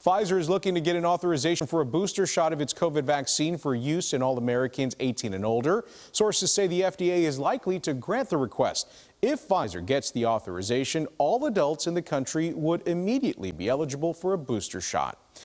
Pfizer is looking to get an authorization for a booster shot of its COVID vaccine for use in all Americans 18 and older. Sources say the FDA is likely to grant the request. If Pfizer gets the authorization, all adults in the country would immediately be eligible for a booster shot.